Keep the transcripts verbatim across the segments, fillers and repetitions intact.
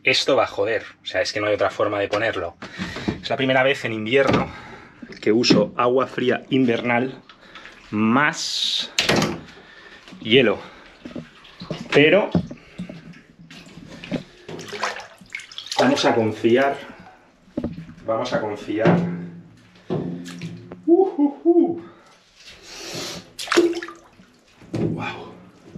esto va a joder. O sea, es que no hay otra forma de ponerlo. Es la primera vez en invierno que uso agua fría invernal más hielo. Pero vamos a confiar. Vamos a confiar. Uh, uh, uh. Wow.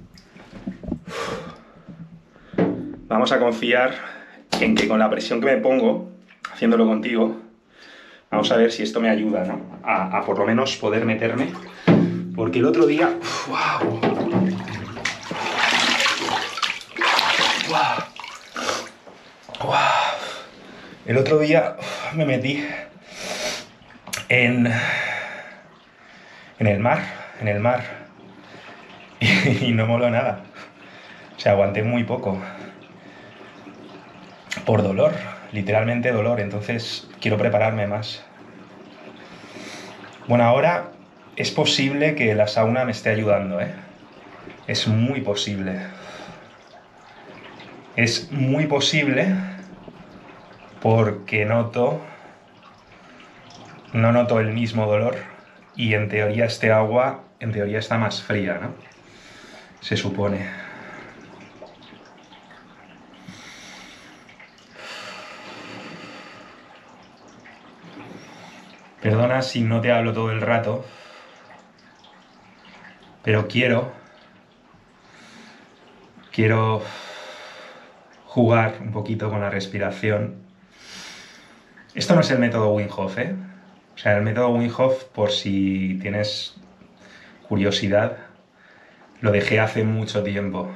Vamos a confiar en que con la presión que me pongo, haciéndolo contigo, vamos a ver si esto me ayuda, ¿no? A, a por lo menos poder meterme. Porque el otro día... ¡Wow! ¡Wow! ¡Wow! El otro día me metí en... en el mar, en el mar. Y, y no moló nada. O sea, aguanté muy poco. Por dolor, literalmente dolor. Entonces quiero prepararme más. Bueno, ahora es posible que la sauna me esté ayudando, ¿eh? Es muy posible. Es muy posible porque noto... No noto el mismo dolor y en teoría este agua, en teoría está más fría, ¿no? Se supone. Perdona si no te hablo todo el rato, pero quiero... Quiero jugar un poquito con la respiración. Esto no es el método Wim Hof, ¿eh? O sea, el método Wim Hof, por si tienes curiosidad, lo dejé hace mucho tiempo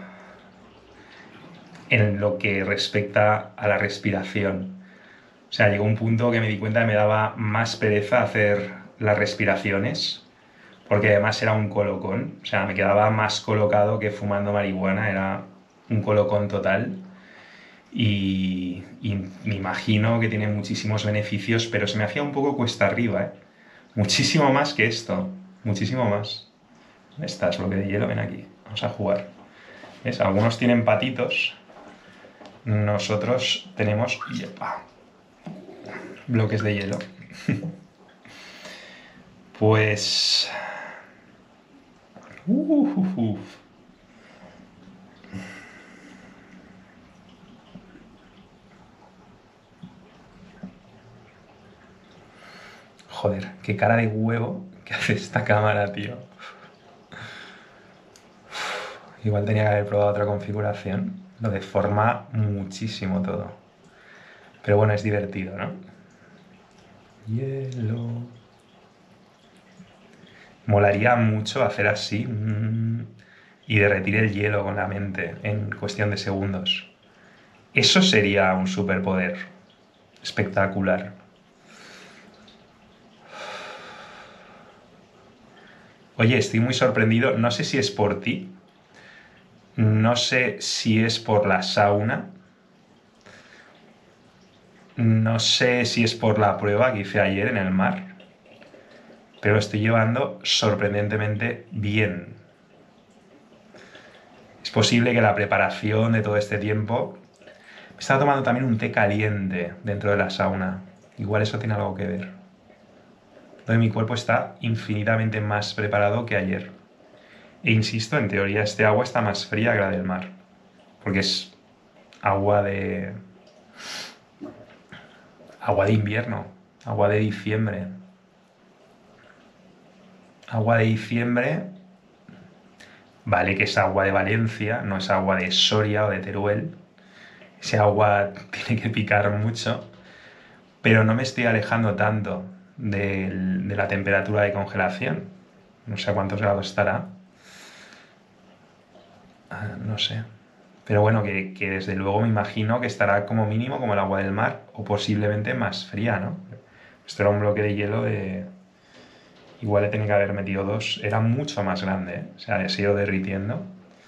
en lo que respecta a la respiración. O sea, llegó un punto que me di cuenta que me daba más pereza hacer las respiraciones, porque además era un colocón. O sea, me quedaba más colocado que fumando marihuana, era un colocón total. Y, y me imagino que tiene muchísimos beneficios, pero se me hacía un poco cuesta arriba, ¿eh? Muchísimo más que esto, muchísimo más. ¿Dónde estás, bloque de hielo? Ven aquí, vamos a jugar. ¿Ves? Algunos tienen patitos, nosotros tenemos yepa, bloques de hielo. Pues... Uh, uh, uh. Joder, qué cara de huevo que hace esta cámara, tío. Igual tenía que haber probado otra configuración. Lo deforma muchísimo todo. Pero bueno, es divertido, ¿no? Hielo. Molaría mucho hacer así mmm, y derretir el hielo con la mente en cuestión de segundos. Eso sería un superpoder espectacular. Oye, estoy muy sorprendido. No sé si es por ti. No sé si es por la sauna. No sé si es por la prueba que hice ayer en el mar. Pero lo estoy llevando sorprendentemente bien. Es posible que la preparación de todo este tiempo... Me estaba tomando también un té caliente dentro de la sauna. Igual eso tiene algo que ver. Entonces mi cuerpo está infinitamente más preparado que ayer. E insisto, en teoría este agua está más fría que la del mar. Porque es agua de... Agua de invierno. Agua de diciembre. Agua de diciembre... Vale que es agua de Valencia, no es agua de Soria o de Teruel. Ese agua tiene que picar mucho. Pero no me estoy alejando tanto de, de la temperatura de congelación. No sé a cuántos grados estará. Ah, no sé. Pero bueno, que, que desde luego me imagino que estará como mínimo como el agua del mar. O posiblemente más fría, ¿no? Esto era un bloque de hielo de... Igual le tenía que haber metido dos. Era mucho más grande, ¿eh? O sea, se ha ido derritiendo.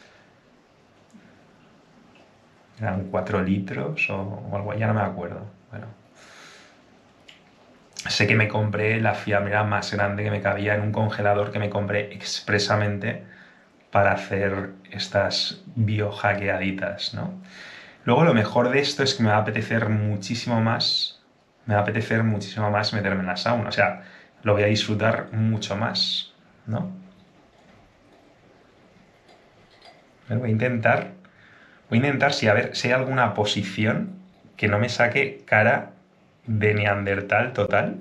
Eran cuatro litros o, o algo, ya no me acuerdo. Bueno. Sé que me compré la fiambrera más grande que me cabía en un congelador que me compré expresamente para hacer estas biohackeaditas, ¿no? Luego lo mejor de esto es que me va a apetecer muchísimo más, me va a apetecer muchísimo más meterme en la sauna. O sea, lo voy a disfrutar mucho más, ¿no? A ver, voy a intentar, voy a intentar si, a ver, si hay alguna posición que no me saque cara de neandertal total.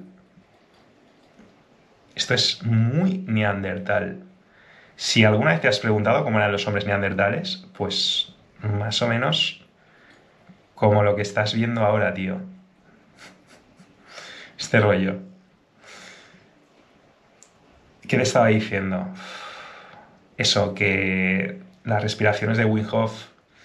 Esto es muy neandertal. Si alguna vez te has preguntado cómo eran los hombres neandertales, pues más o menos como lo que estás viendo ahora, tío. Este rollo. ¿Qué te estaba diciendo? Eso, que las respiraciones de Wim Hof,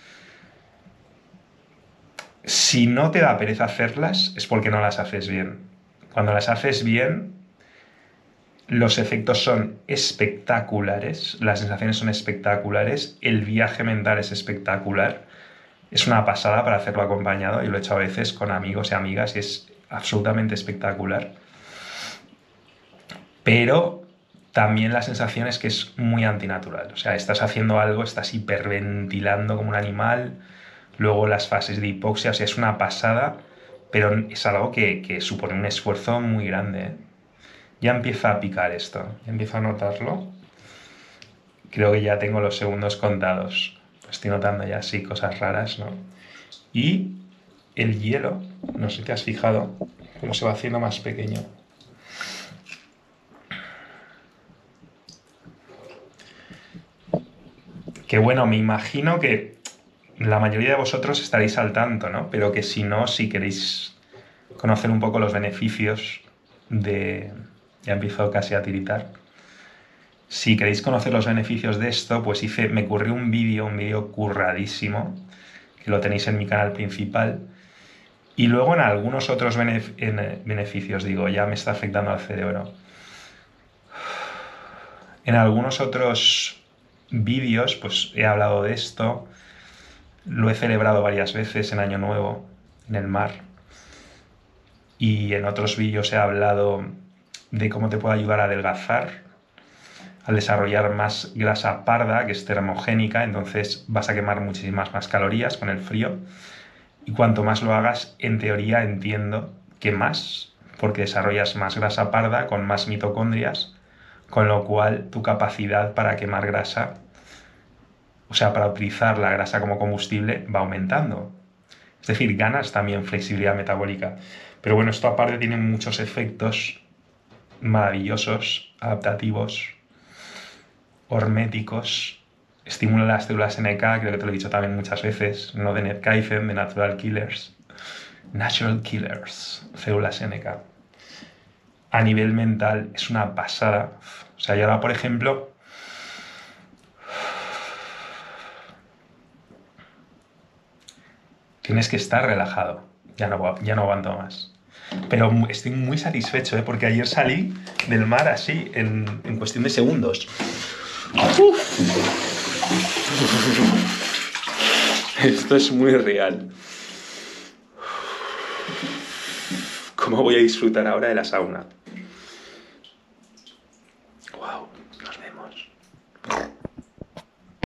si no te da pereza hacerlas, es porque no las haces bien. Cuando las haces bien, los efectos son espectaculares, las sensaciones son espectaculares, el viaje mental es espectacular. Es una pasada para hacerlo acompañado. Yo lo he hecho a veces con amigos y amigas y es absolutamente espectacular. Pero también la sensación es que es muy antinatural. O sea, estás haciendo algo, estás hiperventilando como un animal. Luego las fases de hipoxia, o sea, es una pasada, pero es algo que, que supone un esfuerzo muy grande, ¿eh? Ya empieza a picar esto, ya empiezo a notarlo. Creo que ya tengo los segundos contados. Estoy notando ya así cosas raras, ¿no? Y el hielo, no sé si te has fijado, cómo se va haciendo más pequeño. Que bueno, me imagino que la mayoría de vosotros estaréis al tanto, ¿no? Pero que si no, si queréis conocer un poco los beneficios de... Ya empiezo casi a tiritar. Si queréis conocer los beneficios de esto, pues hice, me ocurrió un vídeo, un vídeo curradísimo, que lo tenéis en mi canal principal. Y luego en algunos otros benef en beneficios, digo, ya me está afectando al cerebro. En algunos otros vídeos, pues he hablado de esto. Lo he celebrado varias veces en Año Nuevo, en el mar. Y en otros vídeos he hablado de cómo te puede ayudar a adelgazar, a desarrollar más grasa parda, que es termogénica, entonces vas a quemar muchísimas más calorías con el frío. Y cuanto más lo hagas, en teoría entiendo que más, porque desarrollas más grasa parda con más mitocondrias, con lo cual tu capacidad para quemar grasa, o sea, para utilizar la grasa como combustible, va aumentando. Es decir, ganas también flexibilidad metabólica. Pero bueno, esto aparte tiene muchos efectos maravillosos, adaptativos, horméticos, estimula las células N K, creo que te lo he dicho también muchas veces, no de Netkaizen, de Natural Killers. Natural Killers, células N K. A nivel mental es una pasada. O sea, yo ahora, por ejemplo, tienes que estar relajado. Ya no, ya no aguanto más. Pero estoy muy satisfecho, ¿eh? Porque ayer salí del mar así, en, en cuestión de segundos. Uf. Esto es muy real. ¿Cómo voy a disfrutar ahora de la sauna?